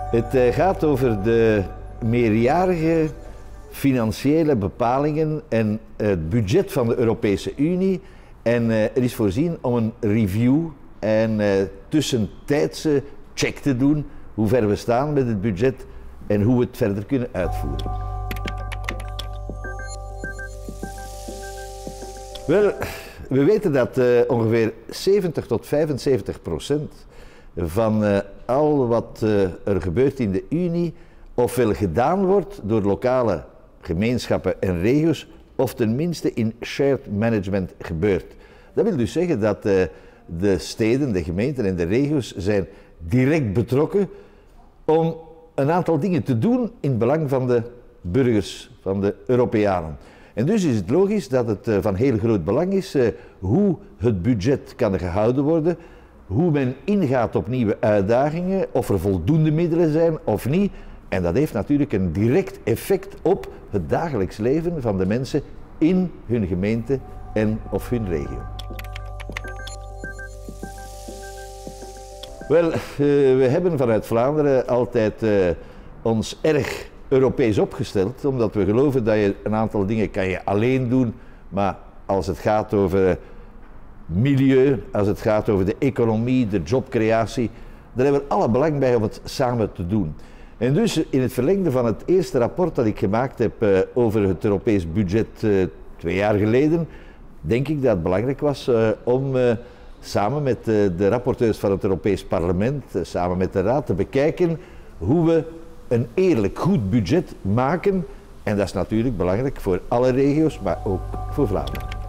Het gaat over de meerjarige financiële bepalingen en het budget van de Europese Unie. En er is voorzien om een review en tussentijdse check te doen hoe ver we staan met het budget en hoe we het verder kunnen uitvoeren. Wel, we weten dat ongeveer 70 tot 75% van al wat er gebeurt in de Unie ofwel gedaan wordt door lokale gemeenschappen en regio's, of tenminste in shared management gebeurt. Dat wil dus zeggen dat de steden, de gemeenten en de regio's zijn direct betrokken om een aantal dingen te doen in het belang van de burgers, van de Europeanen. En dus is het logisch dat het van heel groot belang is hoe het budget kan gehouden worden, hoe men ingaat op nieuwe uitdagingen, of er voldoende middelen zijn of niet. En dat heeft natuurlijk een direct effect op het dagelijks leven van de mensen in hun gemeente en of hun regio. Wel, we hebben vanuit Vlaanderen altijd ons erg Europees opgesteld, omdat we geloven dat je een aantal dingen kan je alleen doen, maar als het gaat over milieu, als het gaat over de economie, de jobcreatie, daar hebben we alle belang bij om het samen te doen. En dus in het verlengde van het eerste rapport dat ik gemaakt heb over het Europees budget 2 jaar geleden, denk ik dat het belangrijk was om samen met de rapporteurs van het Europees Parlement, samen met de Raad, te bekijken hoe we een eerlijk goed budget maken. En dat is natuurlijk belangrijk voor alle regio's, maar ook voor Vlaanderen.